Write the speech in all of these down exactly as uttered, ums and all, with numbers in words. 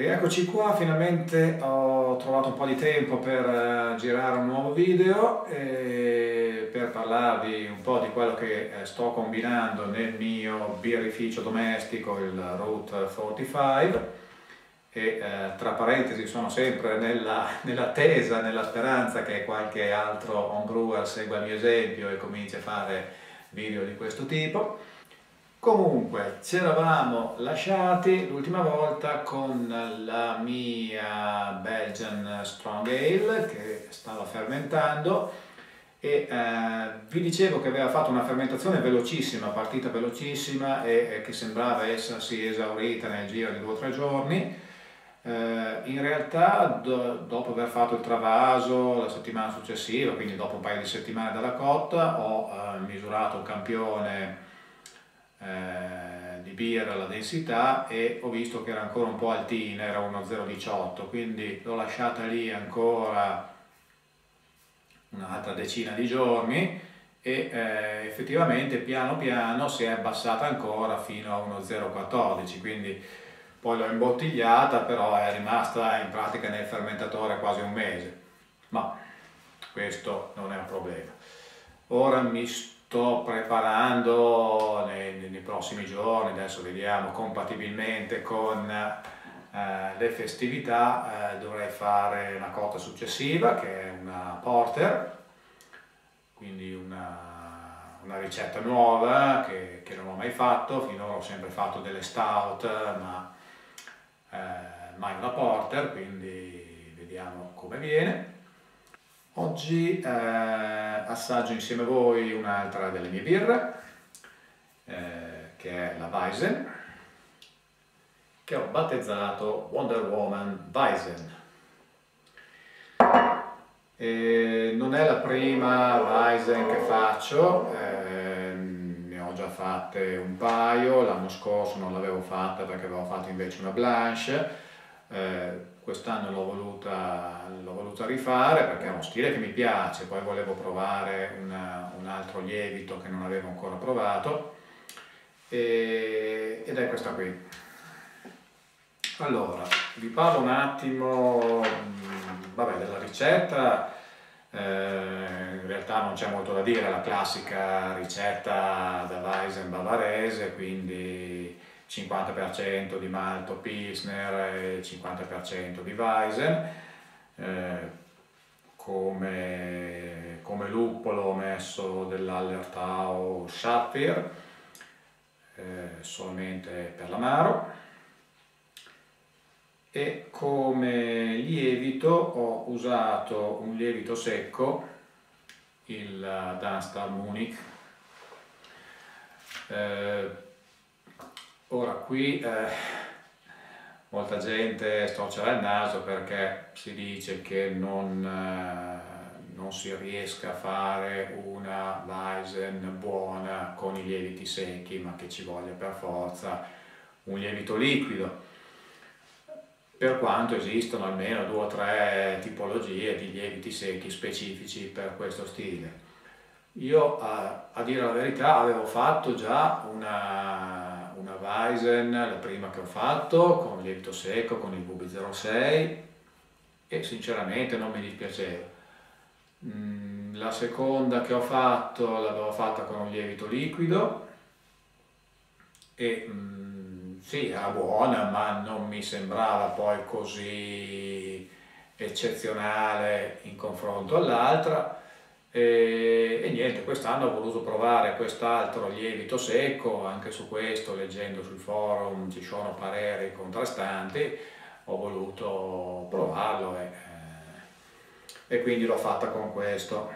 Rieccoci qua, finalmente ho trovato un po' di tempo per uh, girare un nuovo video e per parlarvi un po' di quello che eh, sto combinando nel mio birrificio domestico, il Route quarantacinque, e eh, tra parentesi sono sempre nella, nell'attesa, nella speranza che qualche altro homebrewer segua il mio esempio e cominci a fare video di questo tipo. Comunque, ci eravamo lasciati l'ultima volta con la mia Belgian Strong Ale che stava fermentando e eh, vi dicevo che aveva fatto una fermentazione velocissima, partita velocissima e, e che sembrava essersi esaurita nel giro di due o tre giorni. Eh, in realtà, do, dopo aver fatto il travaso la settimana successiva, quindi dopo un paio di settimane dalla cotta, ho eh, misurato un campione Eh, di birra, la densità, e ho visto che era ancora un po' altina, era uno zero virgola diciotto, quindi l'ho lasciata lì ancora un'altra decina di giorni e eh, effettivamente piano piano si è abbassata ancora fino a uno zero virgola quattordici, quindi poi l'ho imbottigliata, però è rimasta in pratica nel fermentatore quasi un mese, ma questo non è un problema. Ora mi sto preparando nei, nei prossimi giorni, adesso vediamo, compatibilmente con eh, le festività, eh, dovrei fare una cotta successiva che è una porter, quindi una, una ricetta nuova che, che non ho mai fatto. Finora ho sempre fatto delle stout, ma eh, mai una porter, quindi vediamo come viene. Oggi eh, assaggio insieme a voi un'altra delle mie birre, eh, che è la Weizen, che ho battezzato Wonder Woman Weizen. E non è la prima Weizen che faccio, eh, ne ho già fatte un paio, l'anno scorso non l'avevo fatta perché avevo fatto invece una Blanche. Eh, quest'anno l'ho voluta, l'ho voluta rifare perché è uno stile che mi piace, poi volevo provare una, un altro lievito che non avevo ancora provato, e, ed è questa qui. Allora, vi parlo un attimo vabbè, della ricetta. Eh, in realtà non c'è molto da dire, è la classica ricetta da Weizen bavarese, quindi cinquanta per cento di malto Pilsner e cinquanta per cento di Weizen. Eh, come, come luppolo ho messo dell'Hallertau Saphir, eh, solamente per l'amaro, e come lievito ho usato un lievito secco, il Danstar Munich. Eh, ora qui eh, molta gente storcerà il naso perché si dice che non, eh, non si riesca a fare una Weizen buona con i lieviti secchi, ma che ci voglia per forza un lievito liquido, per quanto esistono almeno due o tre tipologie di lieviti secchi specifici per questo stile. Io, a, a dire la verità, avevo fatto già una, una Weizen, la prima che ho fatto, con lievito secco, con il V B zero sei, e sinceramente non mi dispiaceva. Mm, la seconda che ho fatto l'avevo fatta con un lievito liquido e mm, sì, era buona, ma non mi sembrava poi così eccezionale in confronto all'altra. E, e niente, quest'anno ho voluto provare quest'altro lievito secco. Anche su questo, leggendo sul forum, ci sono pareri contrastanti, ho voluto provarlo e, eh, e quindi l'ho fatta con questo.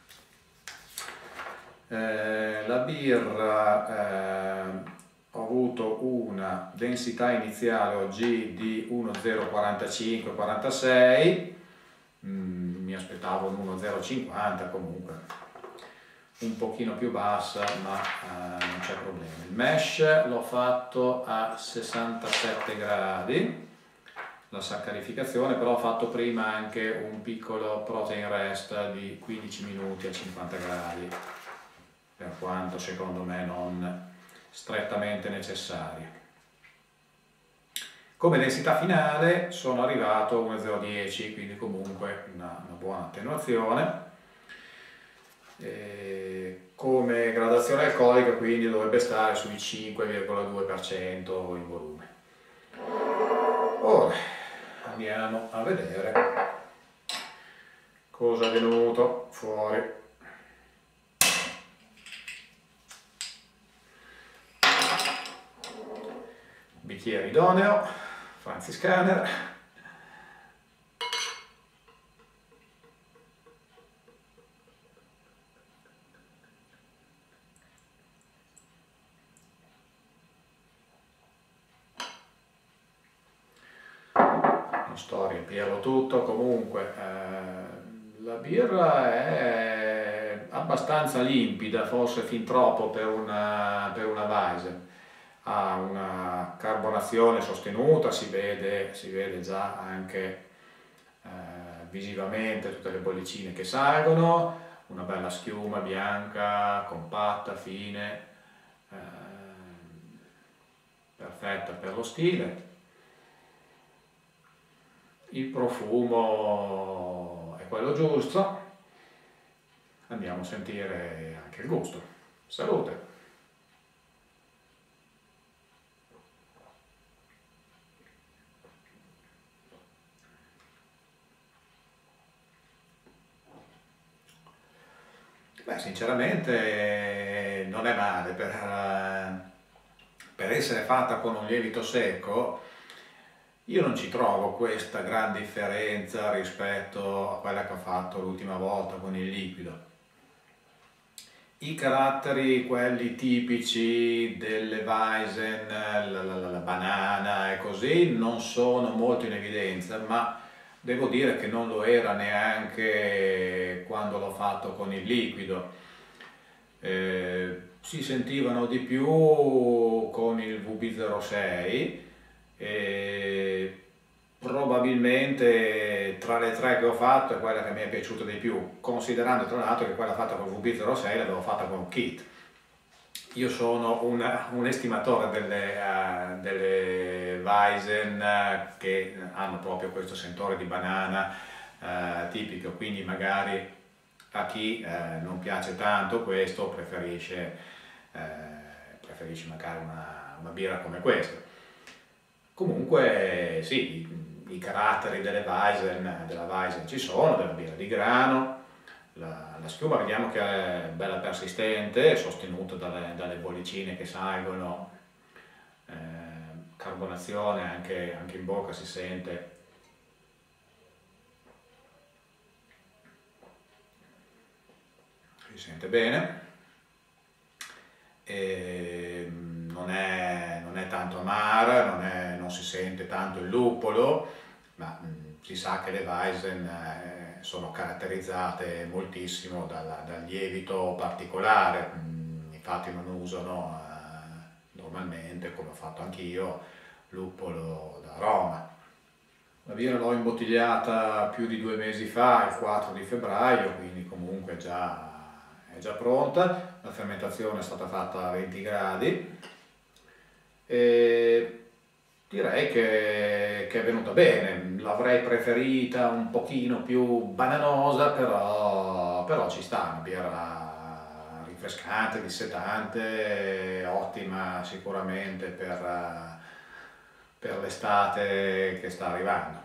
Eh, la birra, eh, ho avuto una densità iniziale O G di uno zero quarantacinque quarantasei, mm, mi aspettavo un uno zero cinquanta, comunque un pochino più bassa, ma eh, non c'è problema. Il mash l'ho fatto a sessantasette gradi, la saccarificazione, però ho fatto prima anche un piccolo protein rest di quindici minuti a cinquanta gradi, per quanto secondo me non strettamente necessario. Come densità finale sono arrivato a uno virgola zero dieci, quindi comunque una, una buona attenuazione. E come gradazione alcolica quindi dovrebbe stare sui cinque virgola due per cento in volume. Ora andiamo a vedere cosa è venuto fuori. Bicchiere idoneo, Franziscaner. Non sto a riempirlo tutto, comunque eh, la birra è abbastanza limpida, forse fin troppo per una, per una Weizen. Ha una carbonazione sostenuta, si vede, si vede già anche eh, visivamente tutte le bollicine che salgono, una bella schiuma bianca, compatta, fine, eh, perfetta per lo stile. Il profumo è quello giusto, andiamo a sentire anche il gusto. Salute! Beh, sinceramente non è male per, per essere fatta con un lievito secco. Io non ci trovo questa gran differenza rispetto a quella che ho fatto l'ultima volta con il liquido. I caratteri, quelli tipici delle Weizen, la, la, la, la banana e così, non sono molto in evidenza, ma devo dire che non lo era neanche quando l'ho fatto con il liquido. Eh, si sentivano di più con il V B zero sei e probabilmente tra le tre che ho fatto è quella che mi è piaciuta di più, considerando tra l'altro che quella fatta con V B zero sei l'avevo fatta con Kit. Io sono una, un estimatore delle, uh, delle Weizen uh, che hanno proprio questo sentore di banana uh, tipico, quindi magari a chi uh, non piace tanto questo preferisce, uh, preferisce magari una, una birra come questa. Comunque sì, i, i caratteri delle Weizen, della Weizen ci sono, della birra di grano. La, la schiuma vediamo che è bella persistente, sostenuta dalle, dalle bollicine che salgono, eh, carbonazione anche, anche in bocca si sente. Si sente bene, e non è, non è tanto amara, non, è, non si sente tanto il luppolo, ma mh, si sa che le Weizen eh, sono caratterizzate moltissimo dal, dal lievito particolare, mh, infatti non usano eh, normalmente, come ho fatto anch'io, luppolo d'aroma. La birra l'ho imbottigliata più di due mesi fa, il quattro di febbraio, quindi comunque è già, è già pronta. La fermentazione è stata fatta a venti gradi e direi che, che è venuta bene. L'avrei preferita un pochino più bananosa, però, però ci sta, una birra rinfrescante, dissetante, ottima sicuramente per, per l'estate che sta arrivando.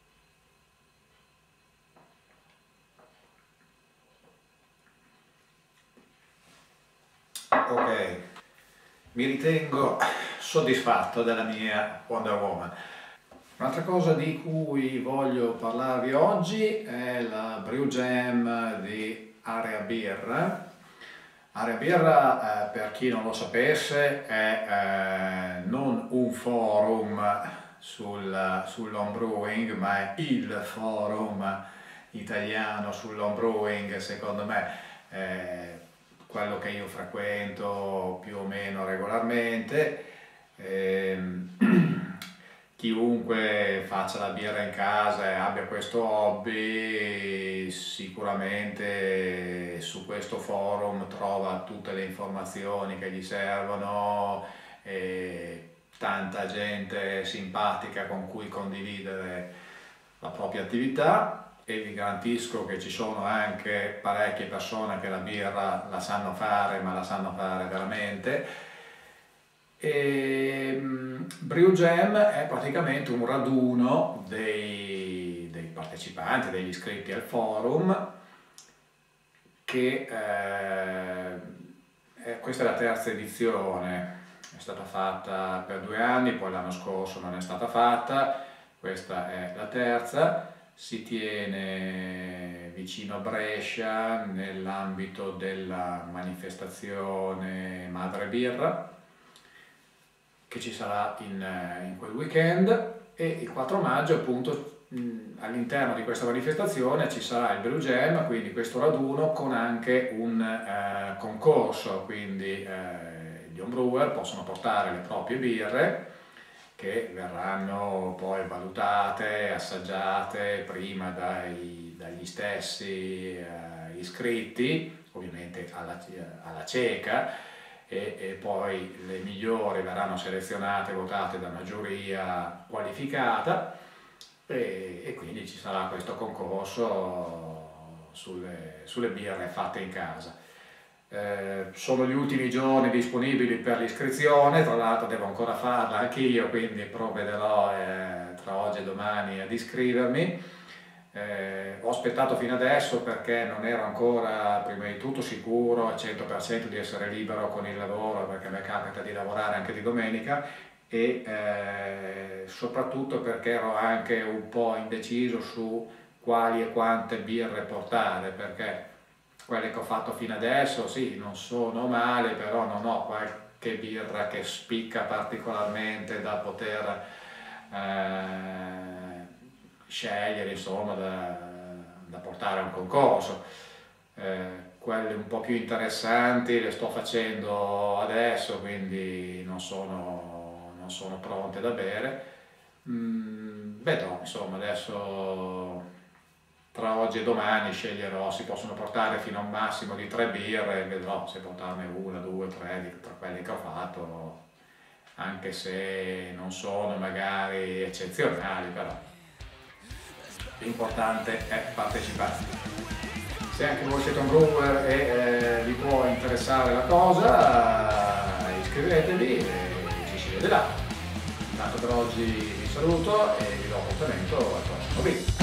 Ok, mi ritengo soddisfatto della mia Wonder Woman. Un'altra cosa di cui voglio parlarvi oggi è la Brew Jam di Area Birra. Area Birra, eh, per chi non lo sapesse, è eh, non un forum sul, sull'homebrewing, ma è il forum italiano sull'homebrewing, secondo me. Eh, quello che io frequento più o meno regolarmente. Ehm, chiunque faccia la birra in casa e abbia questo hobby sicuramente su questo forum trova tutte le informazioni che gli servono e tanta gente simpatica con cui condividere la propria attività, e vi garantisco che ci sono anche parecchie persone che la birra la sanno fare, ma la sanno fare veramente. E Brew Jam è praticamente un raduno dei, dei partecipanti, degli iscritti al forum, che eh, è, questa è la terza edizione, è stata fatta per due anni, poi l'anno scorso non è stata fatta, questa è la terza. Si tiene vicino a Brescia nell'ambito della manifestazione Madre Birra, che ci sarà in, in quel weekend, e il quattro maggio appunto all'interno di questa manifestazione ci sarà il Brew Jam, quindi questo raduno con anche un eh, concorso, quindi eh, gli homebrewer possono portare le proprie birre che verranno poi valutate, assaggiate prima dai, dagli stessi eh, iscritti, ovviamente alla, alla cieca, e, e poi le migliori verranno selezionate, votate da una giuria qualificata, e, e quindi ci sarà questo concorso sulle, sulle birre fatte in casa. Eh, sono gli ultimi giorni disponibili per l'iscrizione, tra l'altro devo ancora farla anch'io, quindi provvederò eh, tra oggi e domani ad iscrivermi. Eh, ho aspettato fino adesso perché non ero ancora, prima di tutto, sicuro al cento per cento di essere libero con il lavoro, perché mi capita di lavorare anche di domenica, e eh, soprattutto perché ero anche un po' indeciso su quali e quante birre portare, perché quelle che ho fatto fino adesso sì, non sono male, però non ho qualche birra che spicca particolarmente da poter eh, scegliere, insomma, da, da portare a un concorso. Eh, quelle un po' più interessanti le sto facendo adesso, quindi non sono, non sono pronte da bere. Mm, vedrò, insomma, adesso tra oggi e domani sceglierò, si possono portare fino a un massimo di tre birre, vedrò se portarne una, due, tre tra quelli che ho fatto, anche se non sono magari eccezionali, però l'importante è partecipare. Se anche voi siete un brewer e eh, vi può interessare la cosa, iscrivetevi e ci si vede là. Intanto per oggi vi saluto e vi do appuntamento al prossimo video.